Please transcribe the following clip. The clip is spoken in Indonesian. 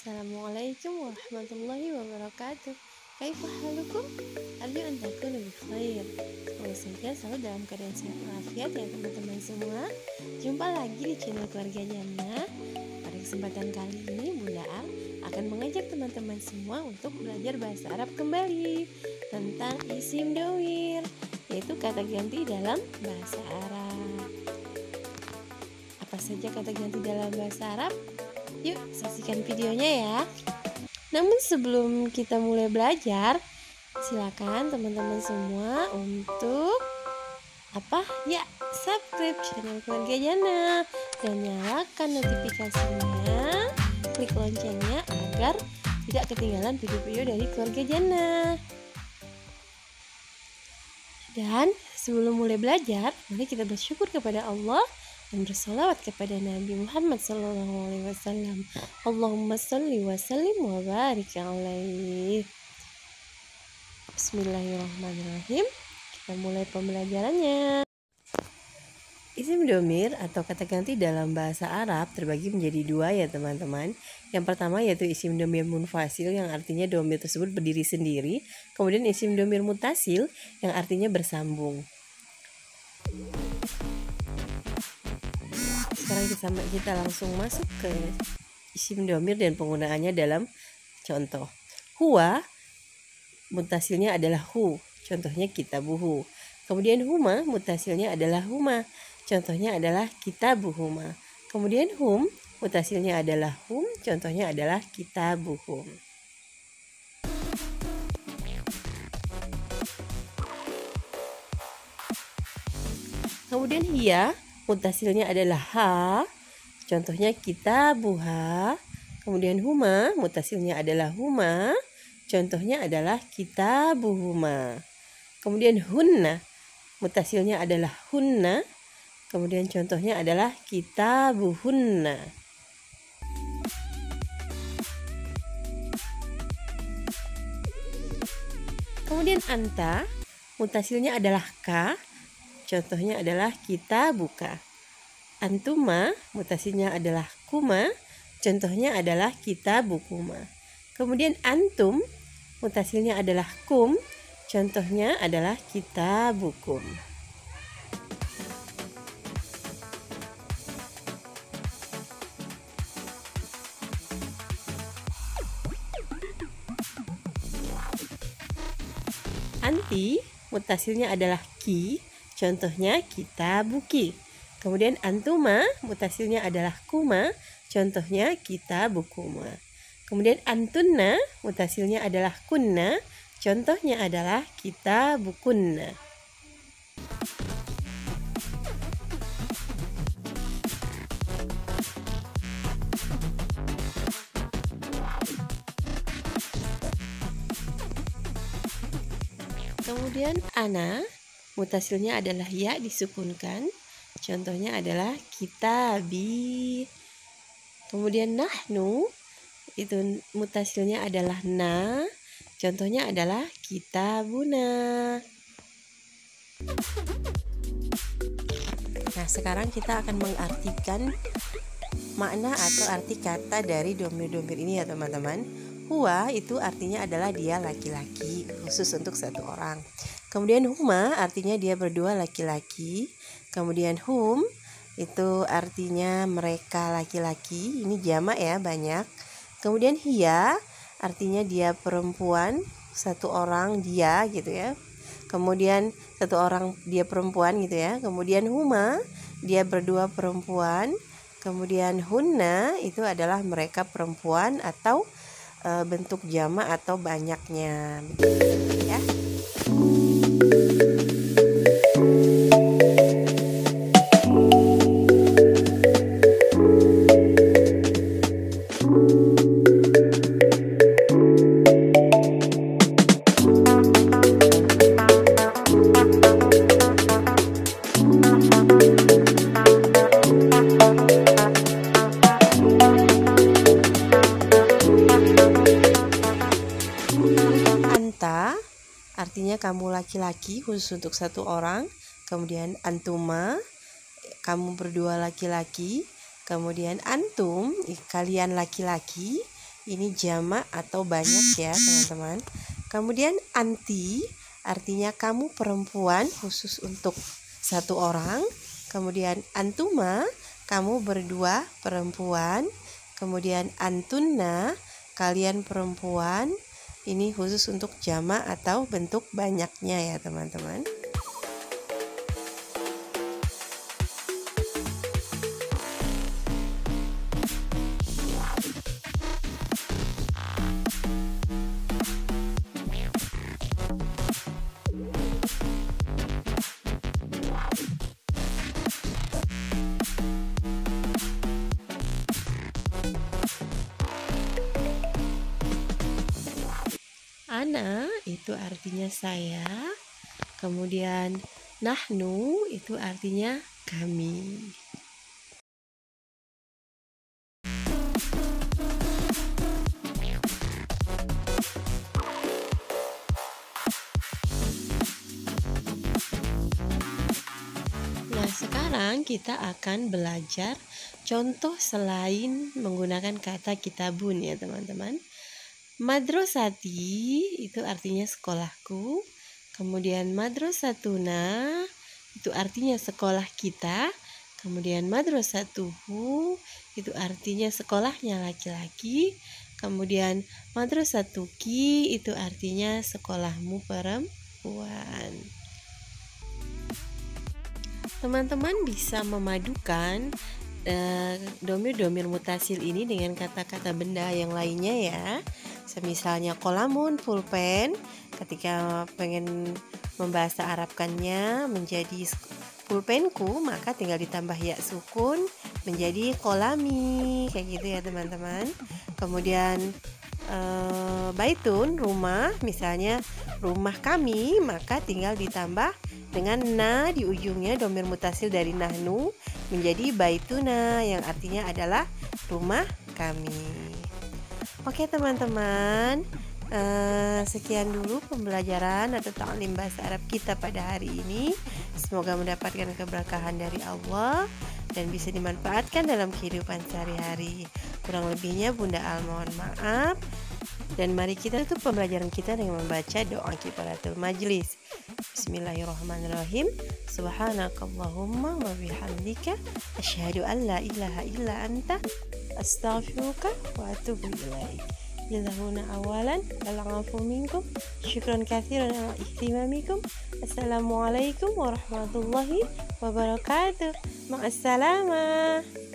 Assalamualaikum warahmatullahi wabarakatuh. Kaifa halukum? Arju an takunu bi khair. Semoga saja selalu dalam keadaan sehat walafiat ya teman-teman semua. Jumpa lagi di channel Keluarga Jannah. Pada kesempatan kali ini Bunda Al akan mengajak teman-teman semua untuk belajar bahasa Arab kembali tentang isim domir, yaitu kata ganti dalam bahasa Arab. Apa saja kata ganti dalam bahasa Arab? Yuk saksikan videonya ya. Namun sebelum kita mulai belajar, silakan teman-teman semua untuk subscribe channel Keluarga Jannah dan nyalakan notifikasinya, klik loncengnya agar tidak ketinggalan video-video dari Keluarga Jannah. Dan sebelum mulai belajar, mari kita bersyukur kepada Allah dan bersolawat kepada Nabi Muhammad SAW. Allahumma salli wa sallim wa barik alaihi. Bismillahirrahmanirrahim. Kita mulai pembelajarannya. Isim domir atau kata ganti dalam bahasa Arab terbagi menjadi dua ya teman-teman. Yang pertama yaitu isim domir munfasil yang artinya domir tersebut berdiri sendiri. Kemudian isim domir mutasil yang artinya bersambung. Sekarang kita langsung masuk ke isim domir dan penggunaannya dalam contoh. Huwa, mutasilnya adalah hu, contohnya kitabuhu. Kemudian huma, mutasilnya adalah huma, contohnya adalah kitabuhuma. Kemudian hum, mutasilnya adalah hum, contohnya adalah kitabuhum. Kemudian hiya, mutasilnya adalah ha, contohnya kitabuha. Kemudian huma, mutasilnya adalah huma, contohnya adalah kitabuhuma. Kemudian hunna, mutasilnya adalah hunna, kemudian contohnya adalah kitabuhunna. Kemudian anta, mutasilnya adalah ka, contohnya adalah kitabuka. Antuma, mutasinya adalah kuma, contohnya adalah kitabukuma. Kemudian antum, mutasilnya adalah kum, contohnya adalah kitabukum. Anti, mutasilnya adalah ki, contohnya kitabuki. Kemudian antuma, mutasilnya adalah kuma, contohnya kitabukuma. Kemudian antunna, mutasilnya adalah kunna, contohnya adalah kitabukunna. Kemudian ana, mutasilnya adalah ya disukunkan, contohnya adalah kitabi. Kemudian nahnu, itu mutasilnya adalah na, contohnya adalah kitabuna. Nah, sekarang kita akan mengartikan makna atau arti kata dari domir-domir ini ya teman-teman. Huwa itu artinya adalah dia laki-laki, khusus untuk satu orang. Kemudian huma artinya dia berdua laki-laki. Kemudian hum itu artinya mereka laki-laki, ini jamak ya, banyak. Kemudian hiya artinya dia perempuan, satu orang dia gitu ya. Kemudian satu orang dia perempuan gitu ya. Kemudian huma dia berdua perempuan. Kemudian hunna itu adalah mereka perempuan atau bentuk jamak atau banyaknya ya. Artinya kamu laki-laki, khusus untuk satu orang. Kemudian antuma, kamu berdua laki-laki. Kemudian antum, kalian laki-laki. ini jamak atau banyak ya teman-teman. Kemudian anti artinya kamu perempuan khusus untuk satu orang. Kemudian antuma, kamu berdua perempuan. Kemudian antunna, kalian perempuan. Ini khusus untuk jamak atau bentuk banyaknya ya teman-teman. Ana itu artinya saya, kemudian nahnu itu artinya kami. Nah, sekarang kita akan belajar contoh selain menggunakan kata kitabun ya teman-teman. Madrasati itu artinya sekolahku. Kemudian madrasatuna itu artinya sekolah kita. Kemudian madrasatuhu itu artinya sekolahnya laki-laki. Kemudian madrasatuki itu artinya sekolahmu perempuan. Teman-teman bisa memadukan domir-domir mutasil ini dengan kata-kata benda yang lainnya ya. Misalnya kolamun, pulpen, ketika pengen membahasa Arabkannya menjadi pulpenku, maka tinggal ditambah ya sukun menjadi kolami, kayak gitu ya teman-teman. Kemudian baitun, rumah, misalnya rumah kami, maka tinggal ditambah dengan na di ujungnya, domir mutasil dari nahnu menjadi baituna yang artinya adalah rumah kami. Oke teman-teman, sekian dulu pembelajaran atau ta'lim bahasa Arab kita pada hari ini. Semoga mendapatkan keberkahan dari Allah dan bisa dimanfaatkan dalam kehidupan sehari-hari. Kurang lebihnya Bunda Al mohon maaf. Dan mari kita tutup pembelajaran kita dengan membaca doa kifaratul majlis. Bismillahirrahmanirrahim. Subhanakallahumma wa bihamdika asyhadu an la ilaha illa anta astaghfiruka wa atubu ilaik. Jazahuna awalan al-afu minkum. Syukran katsiran ala ihtimamikum. Assalamualaikum warahmatullahi wabarakatuh. Ma'assalamah.